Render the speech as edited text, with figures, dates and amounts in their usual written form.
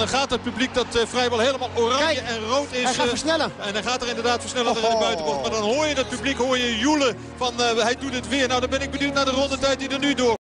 dan gaat het publiek dat vrijwel helemaal oranje en rood is. Hij gaat versnellen. En hij gaat er inderdaad versnellen naar de buitenbocht. Maar dan hoor je het publiek joelen van hij doet het weer. Nou, dan ben ik benieuwd naar de rondetijd die er nu door.